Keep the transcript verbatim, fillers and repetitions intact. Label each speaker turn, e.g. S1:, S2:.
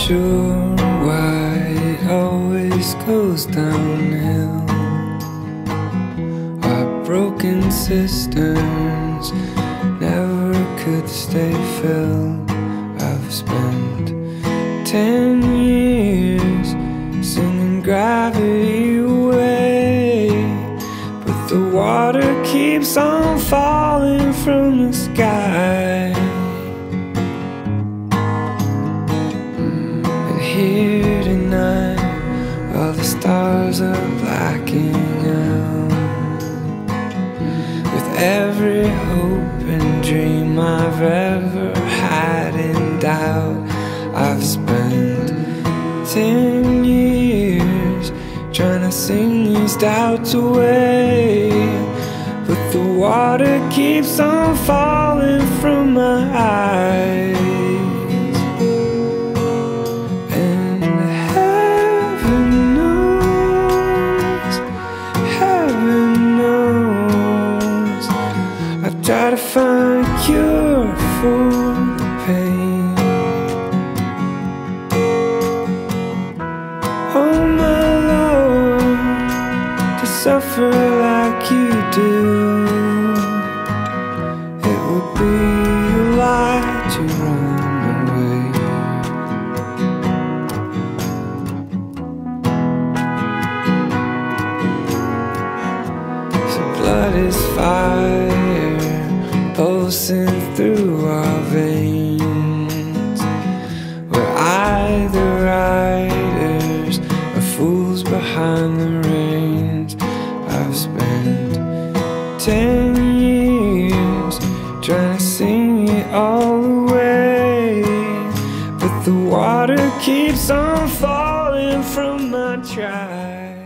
S1: sure why it always goes downhill. Our broken cisterns never could stay filled. I've spent ten years singing gravity away, but the water keeps on falling from the sky. And here tonight, all the stars are blacking out. With every hope and dream I've ever had in doubt, I've spent ten years trying to sing these doubts away, but the water keeps on falling from my eyes. And heaven knows, heaven knows, I've tried to find a cure for the pain. Oh my Lord, to suffer like you do, it would be a lie to run away. So blood is fire pulsing through our veins. We're either riders or fools behind the reins. I've spent ten years trying to sing it all away, but the water keeps on falling from my try.